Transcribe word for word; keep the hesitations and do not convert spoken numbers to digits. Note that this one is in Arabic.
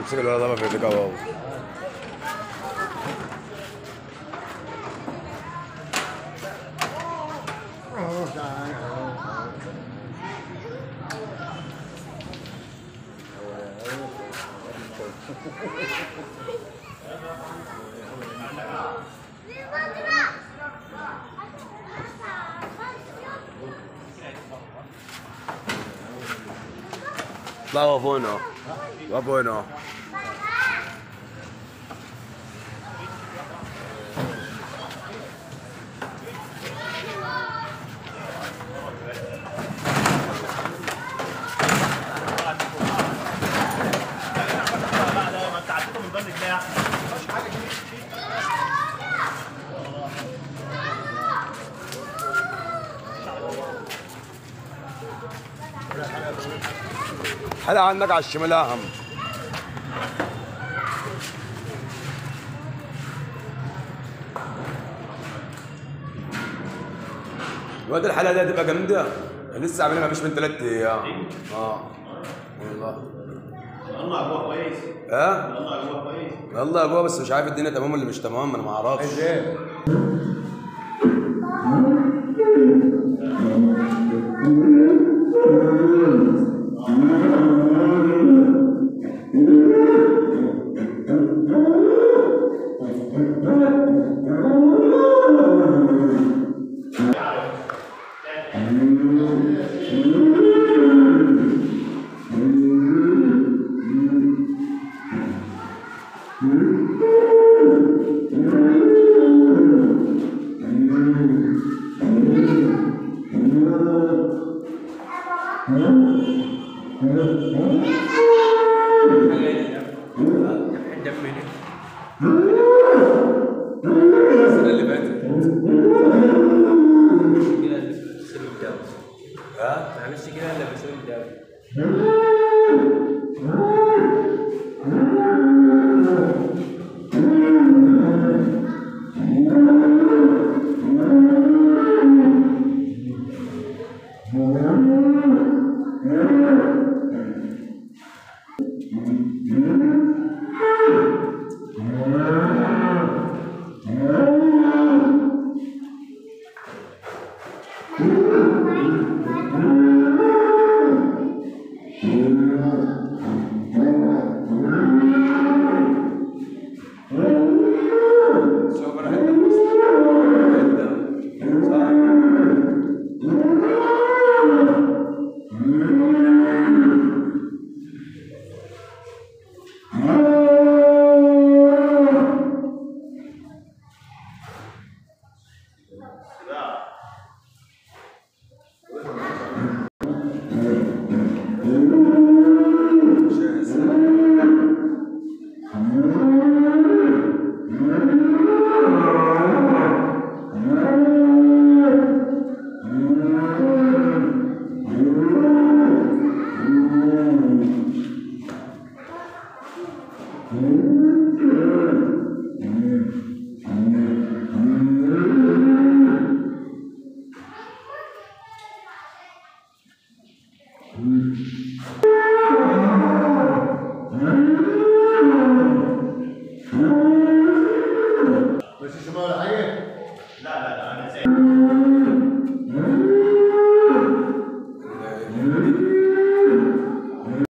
امسك الولد ده في ايديك اهو. لا هو فوق هنا، هو فوق هنا. حلا عندك على الشمال اهم. الواد الحلقه دي هتبقى جامده، لسه عاملها مفيش من ثلاث ايام. اه والله يلا ابوها كويس. ها؟ يلا ابوها كويس. يلا ابوها بس مش عارف الدنيا تمام ولا مش تمام، انا ما اعرفش. ازاي؟ السنة اللي فاتت ها؟ ما عملتش كده الا بسبب الدوري. لا